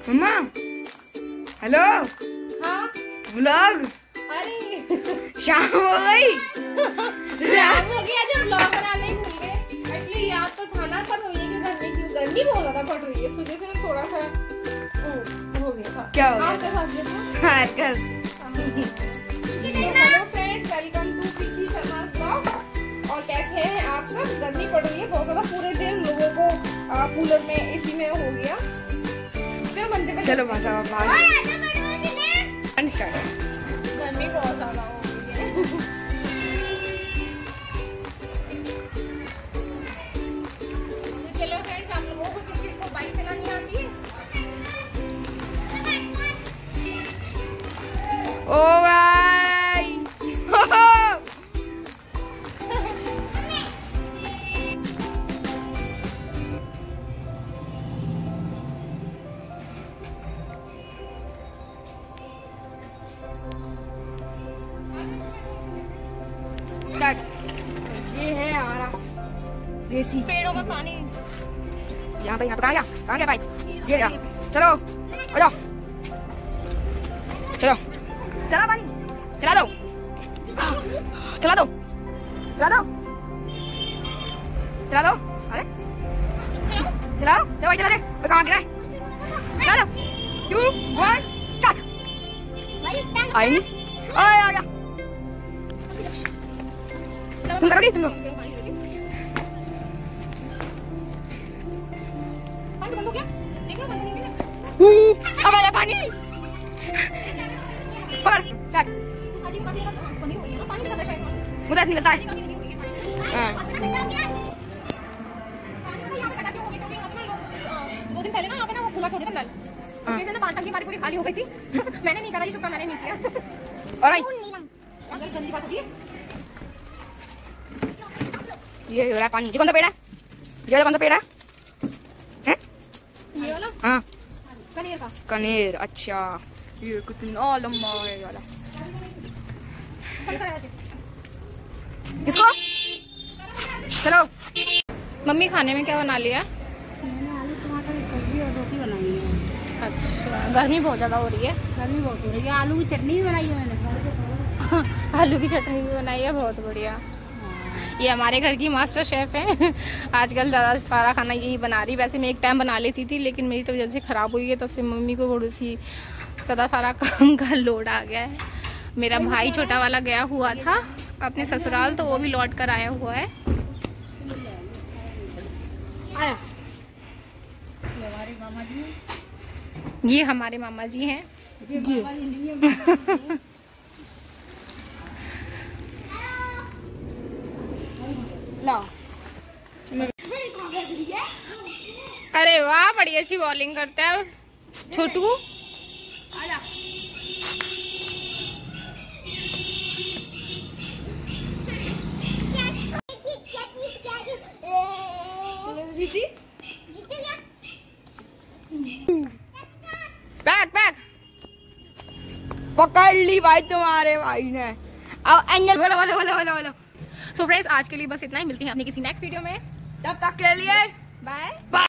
मम्मा hello. हाँ vlog. अरे शाम हो गई। शाम हो गया जब व्लॉग बनाने ही भूल गए। एक्चुअली याद तो था ना, पर होली की गर्मी बहुत ज्यादा पड़ रही है, इस वजह से मैं थोड़ा सा हो गया था। क्या हो गया? आपके साथ भी था? हेलो फ्रेंड्स, वेलकम टू पीछी शर्मा ब्लॉग। और कैसे हैं आप सब? गर्मी पड़ रही है बहुत ज्यादा, पूरे दिन लोगों को कूलर में एसी में हो गया। चलो मंदिर पे चलो बस अब स्टार्ट। गर्मी बहुत ज्यादा हो गई है। तो चलो फ्रेंड्स, आप लोगों को किस किस को बाइक चलानी आती है? ओ भाई ये है हमारा देसी पेड़ों में पानी। यहाँ पे कहाँ गया भाई? ये रहा। चलो आ जाओ, चलो चला पानी चला दो, चला दो, चला दो, चला दो। अरे चलाओ, चलो भाई चला दे। कहाँ गिरा है? चला दो। 2 1 स्टार्ट। आई नहीं, आ गया। तुम करोगे? तुम लोग पानी बंद हो गया? देखो बंद नहीं किया। अब आया पानी। पकड़ काट। पानी का कमी हुई है ना, पानी का शायद मुझे ऐसे निकलता है। हाँ। पानी तो यहाँ पे कटा क्यों हो गई? क्योंकि हम ना लोग 2 दिन पहले ना यहाँ पे ना वो खुला छोड़ दिया था नल। तो फिर ना 5 टंकी हमारी पूरी खाली हो गई थी। मैंने नहीं करा, ये शुक्र मैंने नहीं किया। और आई अगर गंदी बात होती है। ये हो रहा है पानी। ये कौन सा पेड़ है? ये कौन सा पेड़ है? हैं? ये वाला हाँ कनेर का। कनेर। अच्छा ये कितना लंबा है वाला। किसको? चलो। मम्मी खाने में क्या बना लिया? मैंने आलू टमाटर की सब्जी और रोटी बनाई है। अच्छा, गर्मी बहुत ज्यादा हो रही है। गर्मी बहुत हो रही है। आलू की चटनी भी बनाई है मैंने। आलू की चटनी भी बनाई है, बहुत बढ़िया। ये हमारे घर की मास्टर शेफ है। आजकल ज्यादा सारा खाना यही बना रही। वैसे मैं एक टाइम बना लेती थी, लेकिन मेरी तबीयत से खराब हुई है, तब से मम्मी को थोड़ी सी ज्यादा सारा काम का लोड आ गया है। मेरा भाई छोटा वाला गया हुआ था अपने ससुराल, तो वो भी लौट कर आया हुआ है। ये हमारे मामा जी हैं। जी लाओ। अरे वाह, बड़ी अच्छी बॉलिंग करता है छोटू। आजा। बैक बैक पकड़ ली भाई तुम्हारे भाई ने। अब एंजल बोलो बोलो बोलो बोलो बोलो। सो फ्रेंड्स, आज के लिए बस इतना ही। मिलते हैं अपने किसी नेक्स्ट वीडियो में। तब तक के लिए बाय।